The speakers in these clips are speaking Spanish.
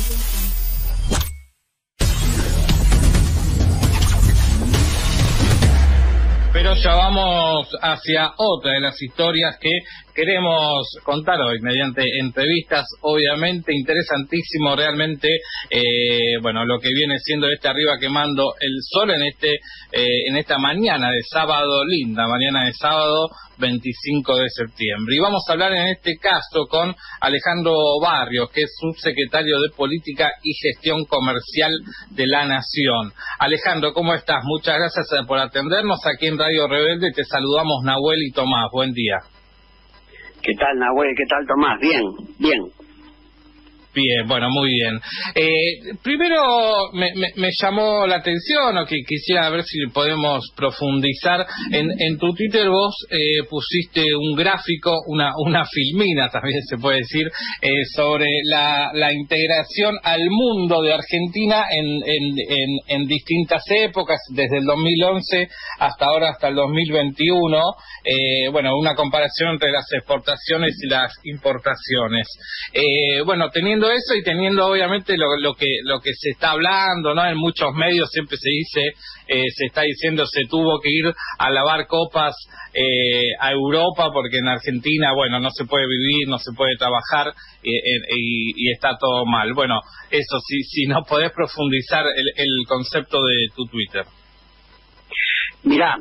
Pero ya vamos hacia otra de las historias que queremos contar hoy mediante entrevistas, obviamente interesantísimo realmente, bueno, lo que viene siendo arriba quemando el sol en esta mañana de sábado, linda mañana de sábado 25 de septiembre. Y vamos a hablar en este caso con Alejandro Barrios, que es subsecretario de Política y Gestión Comercial de la Nación. Alejandro, ¿cómo estás? Muchas gracias por atendernos aquí en Radio Rebelde. Te saludamos Nahuel y Tomás. Buen día. ¿Qué tal, Nahuel? ¿Qué tal, Tomás? Bien, bien. Bien, bueno, muy bien. Primero me llamó la atención, o que quisiera ver si podemos profundizar. En tu Twitter vos pusiste un gráfico, una filmina también se puede decir, sobre la integración al mundo de Argentina en distintas épocas, desde el 2011 hasta ahora, hasta el 2021. Bueno, una comparación entre las exportaciones y las importaciones. Bueno, teniendo eso y teniendo obviamente lo que se está hablando, ¿no? En muchos medios siempre se dice, se está diciendo se tuvo que ir a lavar copas a Europa porque en Argentina, bueno, no se puede vivir, no se puede trabajar y está todo mal. Bueno, eso, si no podés profundizar el concepto de tu Twitter. Mirá,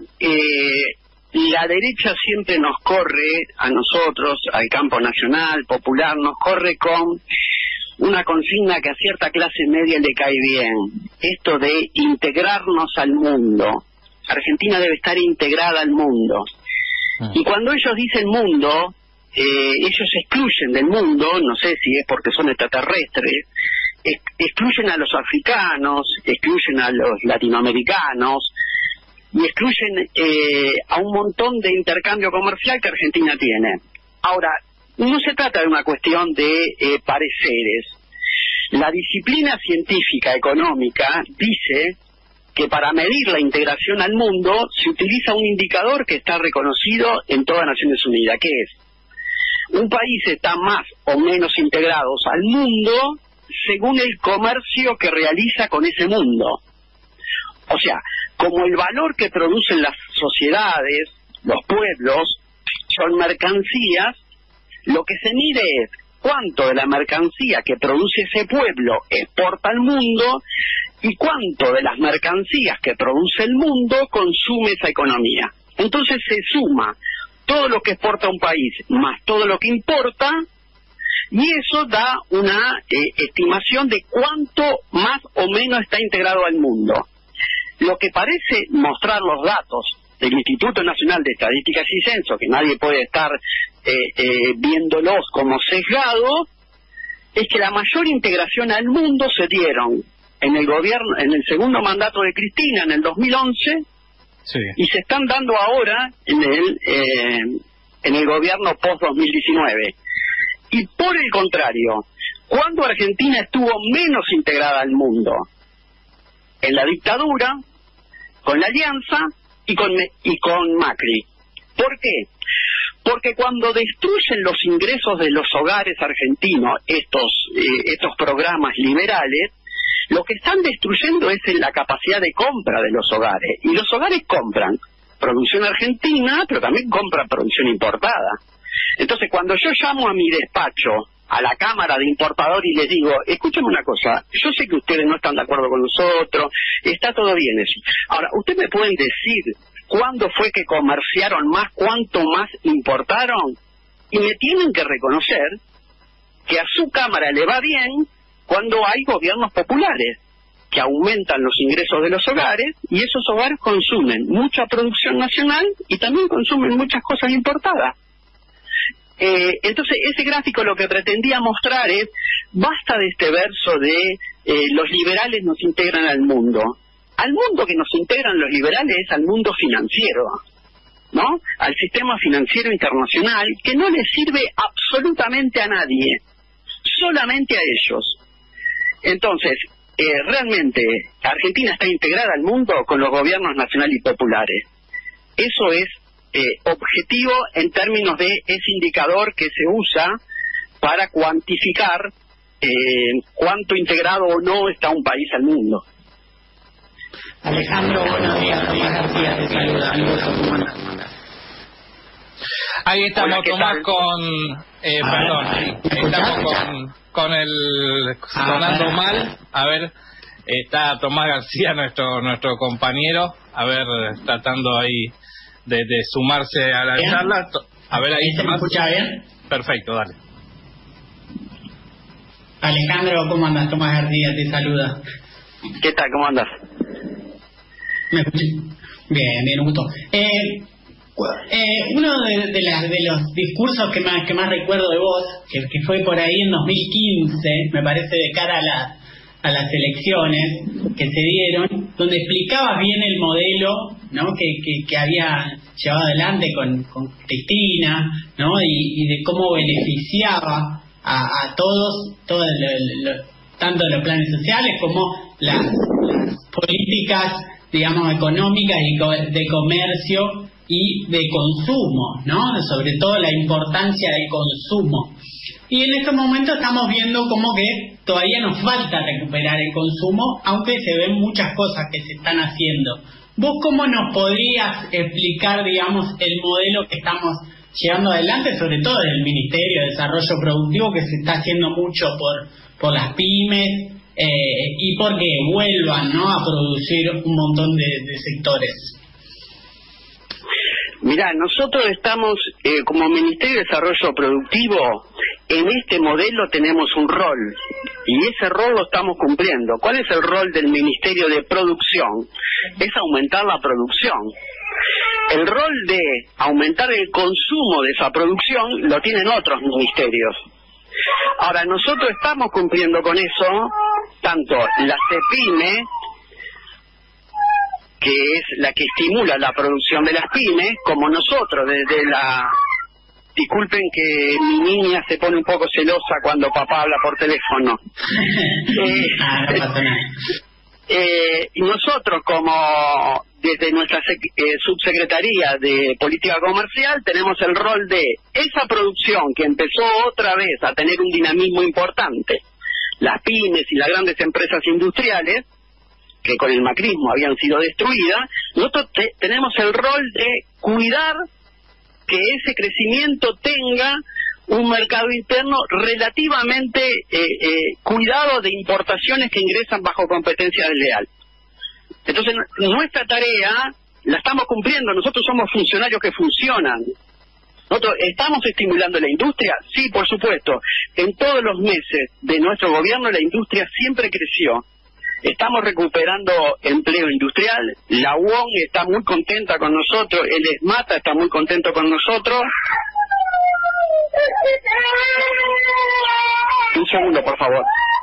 la derecha siempre nos corre, a nosotros, al campo nacional, popular, nos corre con una consigna que a cierta clase media le cae bien, esto de integrarnos al mundo. Argentina debe estar integrada al mundo. Y cuando ellos dicen mundo, ellos excluyen del mundo, no sé si es porque son extraterrestres, excluyen a los africanos, excluyen a los latinoamericanos, y excluyen a un montón de intercambio comercial que Argentina tiene. Ahora, no se trata de una cuestión de pareceres. La disciplina científica económica dice que para medir la integración al mundo se utiliza un indicador que está reconocido en todas Naciones Unidas, que es: un país está más o menos integrado al mundo según el comercio que realiza con ese mundo. O sea, como el valor que producen las sociedades, los pueblos, son mercancías, lo que se mide es cuánto de la mercancía que produce ese pueblo exporta al mundo y cuánto de las mercancías que produce el mundo consume esa economía. Entonces se suma todo lo que exporta un país más todo lo que importa, y eso da una estimación de cuánto más o menos está integrado al mundo. Lo que parece mostrar los datos del Instituto Nacional de Estadísticas y Censo, que nadie puede estar viéndolos como sesgados, es que la mayor integración al mundo se dieron en el gobierno, en el segundo mandato de Cristina, en el 2011, sí, y se están dando ahora en el gobierno post-2019. Y por el contrario, cuando Argentina estuvo menos integrada al mundo, en la dictadura, con la Alianza y con Macri. ¿Por qué? Porque cuando destruyen los ingresos de los hogares argentinos, estos programas liberales, lo que están destruyendo es la capacidad de compra de los hogares. Y los hogares compran producción argentina, pero también compran producción importada. Entonces, cuando yo llamo a mi despacho, a la Cámara de Importadores, y les digo, escúchame una cosa, yo sé que ustedes no están de acuerdo con nosotros, está todo bien eso. Ahora, ¿ustedes me pueden decir cuándo fue que comerciaron más, cuánto más importaron? Y me tienen que reconocer que a su Cámara le va bien cuando hay gobiernos populares que aumentan los ingresos de los hogares, y esos hogares consumen mucha producción nacional y también consumen muchas cosas importadas. Entonces ese gráfico lo que pretendía mostrar es: basta de este verso de los liberales nos integran al mundo. Al mundo que nos integran los liberales es al mundo financiero, ¿no? Al sistema financiero internacional, que no le sirve absolutamente a nadie, solamente a ellos. Entonces, realmente Argentina está integrada al mundo con los gobiernos nacionales y populares. Eso es objetivo en términos de ese indicador que se usa para cuantificar cuánto integrado o no está un país al mundo. Alejandro, buenos días. Tomás García te saluda. Ahí estamos. Hola, Tomás, estamos con el sonando mal. A ver, está Tomás García, nuestro compañero, a ver, tratando ahí de sumarse a la ¿Bien? charla. A ver, ahí ¿Se me escucha bien? Perfecto, dale. Alejandro, ¿cómo andas? Tomás García te saluda. ¿Qué tal? ¿Cómo andas? ¿Me escuchas? Bien, un gusto. Uno de los discursos que más recuerdo de vos, que fue por ahí en 2015, me parece, de cara a las elecciones que se dieron, donde explicabas bien el modelo, ¿no?, que había llevado adelante con Cristina, ¿no?, y de cómo beneficiaba a todos, tanto los planes sociales como las políticas, digamos, económicas y de comercio y de consumo, ¿no? Sobre todo la importancia del consumo. Y en estos momentos estamos viendo como que todavía nos falta recuperar el consumo, aunque se ven muchas cosas que se están haciendo. ¿Vos cómo nos podrías explicar, digamos, el modelo que estamos llevando adelante, sobre todo en el Ministerio de Desarrollo Productivo, que se está haciendo mucho por las pymes y porque vuelvan, ¿no?, a producir un montón de sectores? Mirá, nosotros estamos, como Ministerio de Desarrollo Productivo, en este modelo tenemos un rol, y ese rol lo estamos cumpliendo. ¿Cuál es el rol del Ministerio de Producción? Es aumentar la producción. El rol de aumentar el consumo de esa producción lo tienen otros ministerios. Ahora, nosotros estamos cumpliendo con eso, tanto la CEPYME, que es la que estimula la producción de las pymes, como nosotros desde la... Disculpen que mi niña se pone un poco celosa cuando papá habla por teléfono. No pasa nada. Y nosotros, como desde nuestra subsecretaría de Política Comercial, tenemos el rol de esa producción que empezó otra vez a tener un dinamismo importante, las pymes y las grandes empresas industriales, que con el macrismo habían sido destruidas. Nosotros tenemos el rol de cuidar que ese crecimiento tenga un mercado interno relativamente cuidado de importaciones que ingresan bajo competencia desleal. Entonces, nuestra tarea la estamos cumpliendo. Nosotros somos funcionarios que funcionan. ¿Nosotros estamos estimulando la industria? Sí, por supuesto. En todos los meses de nuestro gobierno la industria siempre creció. Estamos recuperando empleo industrial, la UON está muy contenta con nosotros, el ESMATA está muy contento con nosotros. Un segundo, por favor.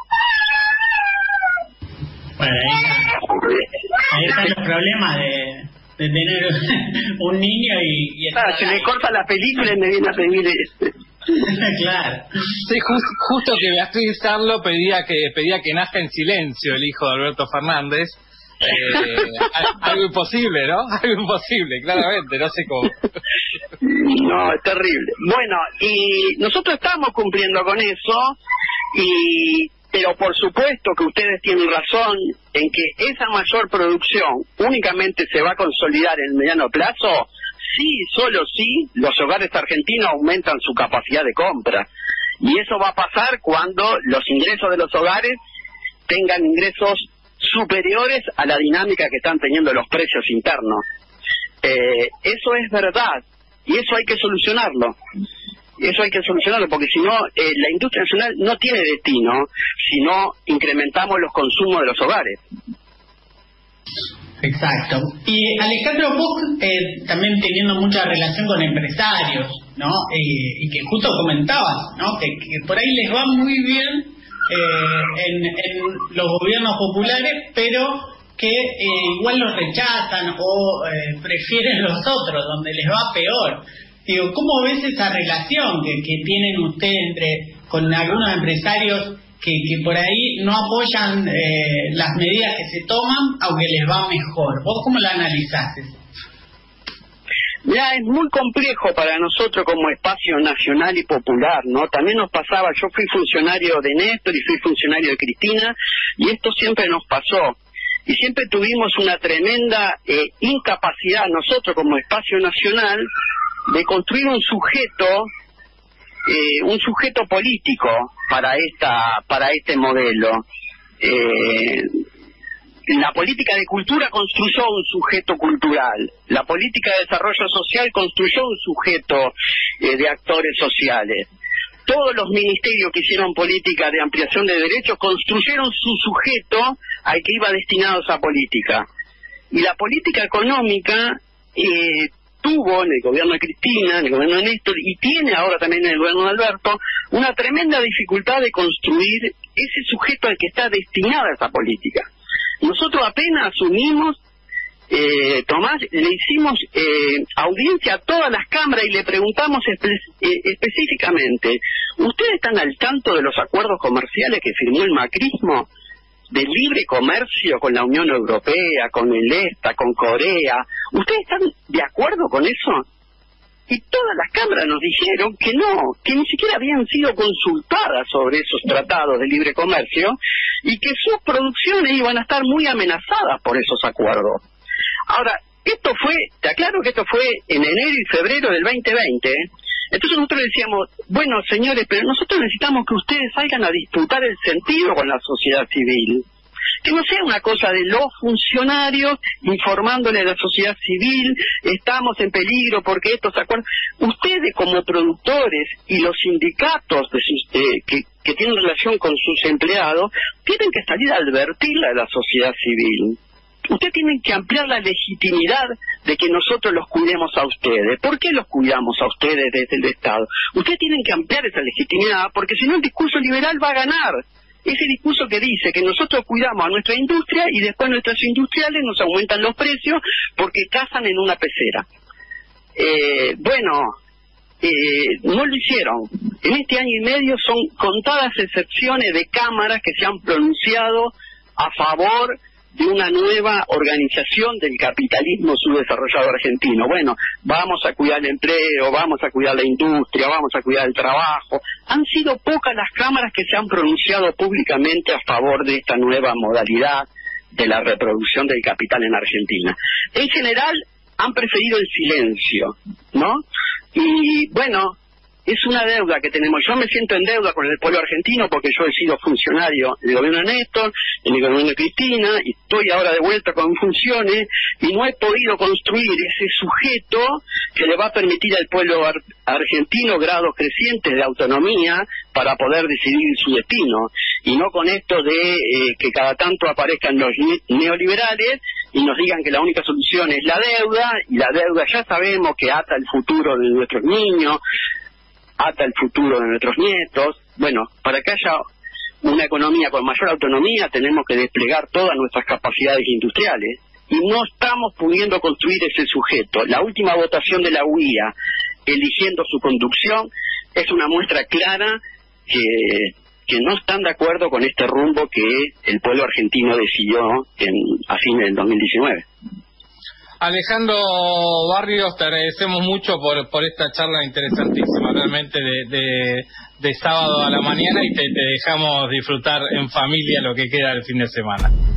Bueno, ahí están los problemas de tener un niño y se me corta la película y me viene a pedir... Claro. Sí, justo que Beatriz Arlo pedía que nazca en silencio el hijo de Alberto Fernández. Algo imposible, ¿no? Algo imposible, claramente, no sé cómo. No, es terrible. Bueno, y nosotros estamos cumpliendo con eso, pero por supuesto que ustedes tienen razón en que esa mayor producción únicamente se va a consolidar en el mediano plazo sí, solo sí, los hogares argentinos aumentan su capacidad de compra. Y eso va a pasar cuando los ingresos de los hogares tengan ingresos superiores a la dinámica que están teniendo los precios internos. Eso es verdad, y eso hay que solucionarlo. Porque si no, la industria nacional no tiene destino si no incrementamos los consumos de los hogares. Exacto. Y Alejandro, vos también teniendo mucha relación con empresarios, ¿no? Y que justo comentabas, ¿no?, que por ahí les va muy bien en los gobiernos populares, pero que igual los rechazan o prefieren los otros, donde les va peor. Digo, ¿cómo ves esa relación que tienen ustedes con algunos empresarios que por ahí no apoyan las medidas que se toman, aunque les va mejor? ¿Vos cómo la analizás eso? Ya, es muy complejo para nosotros como espacio nacional y popular, ¿no? También nos pasaba, yo fui funcionario de Néstor y fui funcionario de Cristina, y esto siempre nos pasó. Y siempre tuvimos una tremenda incapacidad nosotros como espacio nacional de construir un sujeto político para este modelo. La política de cultura construyó un sujeto cultural, la política de desarrollo social construyó un sujeto de actores sociales. Todos los ministerios que hicieron política de ampliación de derechos construyeron su sujeto al que iba destinado esa política. Y la política económica tuvo en el gobierno de Cristina, en el gobierno de Néstor, y tiene ahora también en el gobierno de Alberto, una tremenda dificultad de construir ese sujeto al que está destinada esa política. Nosotros apenas asumimos, Tomás, le hicimos audiencia a todas las cámaras y le preguntamos específicamente, ¿ustedes están al tanto de los acuerdos comerciales que firmó el macrismo? De libre comercio con la Unión Europea, con el EFTA, con Corea. ¿Ustedes están de acuerdo con eso? Y todas las cámaras nos dijeron que no, que ni siquiera habían sido consultadas sobre esos tratados de libre comercio y que sus producciones iban a estar muy amenazadas por esos acuerdos. Ahora, te aclaro que esto fue en enero y febrero del 2020, Entonces nosotros decíamos, bueno señores, pero nosotros necesitamos que ustedes salgan a disputar el sentido con la sociedad civil. Que no sea una cosa de los funcionarios informándole a la sociedad civil, estamos en peligro porque estos acuerdos. Ustedes como productores y los sindicatos que tienen relación con sus empleados, tienen que salir a advertirle a la sociedad civil. Ustedes tienen que ampliar la legitimidad de que nosotros los cuidemos a ustedes. ¿Por qué los cuidamos a ustedes desde el Estado? Ustedes tienen que ampliar esa legitimidad, porque si no el discurso liberal va a ganar. Ese discurso que dice que nosotros cuidamos a nuestra industria y después nuestros industriales nos aumentan los precios porque cazan en una pecera. No lo hicieron. En este año y medio son contadas excepciones de cámaras que se han pronunciado a favor de una nueva organización del capitalismo subdesarrollado argentino. Bueno, vamos a cuidar el empleo, vamos a cuidar la industria, vamos a cuidar el trabajo. Han sido pocas las cámaras que se han pronunciado públicamente a favor de esta nueva modalidad de la reproducción del capital en Argentina. En general, han preferido el silencio, ¿no? Y bueno, es una deuda que tenemos. Yo me siento en deuda con el pueblo argentino porque yo he sido funcionario del gobierno de Néstor, en el gobierno de Cristina, y estoy ahora de vuelta con funciones, y no he podido construir ese sujeto que le va a permitir al pueblo argentino grados crecientes de autonomía para poder decidir su destino. Y no con esto de que cada tanto aparezcan los neoliberales y nos digan que la única solución es la deuda, y la deuda ya sabemos que ata el futuro de nuestros niños, ata el futuro de nuestros nietos. Bueno, para que haya una economía con mayor autonomía tenemos que desplegar todas nuestras capacidades industriales y no estamos pudiendo construir ese sujeto. La última votación de la UIA eligiendo su conducción es una muestra clara que no están de acuerdo con este rumbo que el pueblo argentino decidió a fines del 2019. Alejandro Barrios, te agradecemos mucho por esta charla interesantísima, realmente de sábado a la mañana, y te dejamos disfrutar en familia lo que queda del fin de semana.